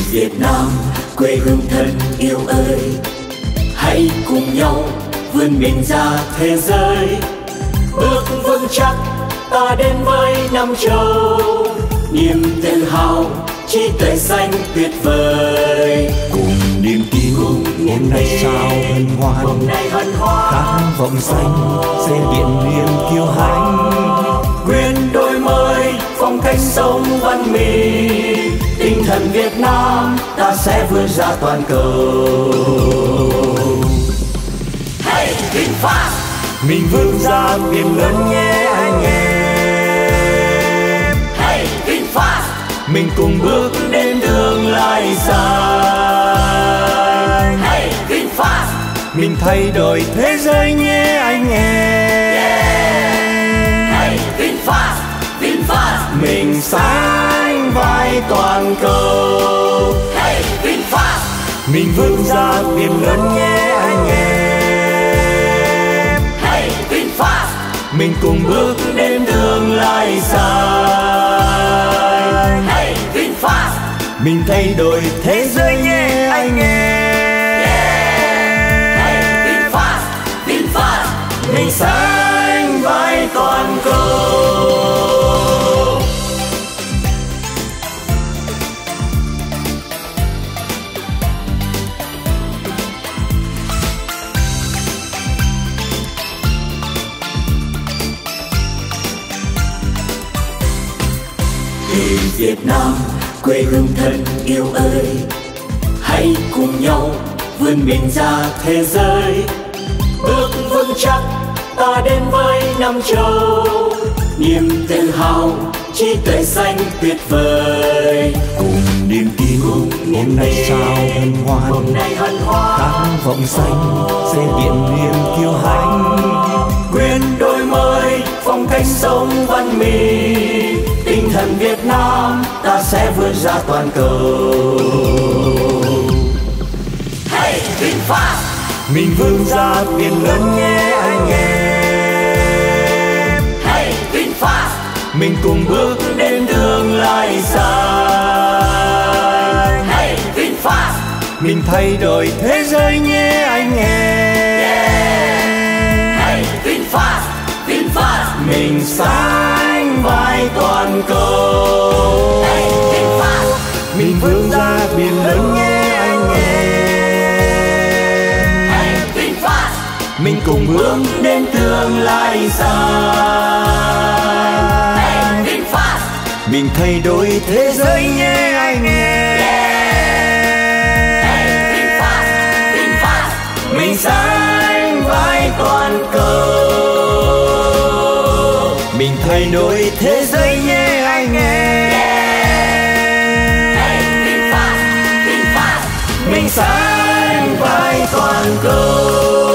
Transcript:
Việt Nam quê hương thân yêu ơi, hãy cùng nhau vươn mình ra thế giới. Bước vững chắc ta đến với năm châu, niềm tự hào trí tuệ xanh tuyệt vời. Cùng niềm tin hôm nay sao hân hoan, khát vọng xanh xe điện niềm kiêu hãnh. Nguyện đổi mới phong cách sống văn minh, tinh thần Việt Nam ta sẽ vươn ra toàn cầu. Hey VinFast, mình vươn ra biển lớn nhé anh em. Hey VinFast, mình cùng bước đến tương lai xanh. Hey VinFast, mình thay đổi thế giới nhé anh em. Hey VinFast, VinFast, mình sánh vai toàn cầu. Hey VinFast, mình vươn ra biển lớn nhé anh em. Hey VinFast, mình cùng bước đến tương lai xanh. Hey VinFast, mình thay đổi thế giới nhé anh em. Hey VinFast, VinFast, mình sánh vai toàn cầu. Hey Việt Nam quê hương thân yêu ơi, hãy cùng nhau vươn mình ra thế giới. Bước vững chắc ta đến với năm châu, niềm tự hào trí tuệ xanh tuyệt vời. Cùng niềm tin hôm nay sao hân hoan, khát vọng xanh xe điện niềm kiêu hãnh. Nguyện đổi mới phong cách sống văn minh, tinh thần Việt Nam ta sẽ vươn ra toàn cầu. Hey VinFast, mình vươn ra biển lớn nhé anh em. Hey VinFast, mình cùng bước đến tương lai xanh. Hey VinFast, mình thay đổi thế giới nhé anh em. Hey VinFast, VinFast, mình sánh vai toàn cầu. Hey VinFast, mình vươn ra biển lớn nhé anh em. Hey VinFast, mình cùng bước đến tương lai xanh. Hey VinFast, mình thay đổi thế giới nhé anh em. Hey VinFast, VinFast, mình sánh vai toàn cầu. mình thay đổi thế giới nhé anh em. Hey VinFast, VinFast, mình sánh vai toàn cầu.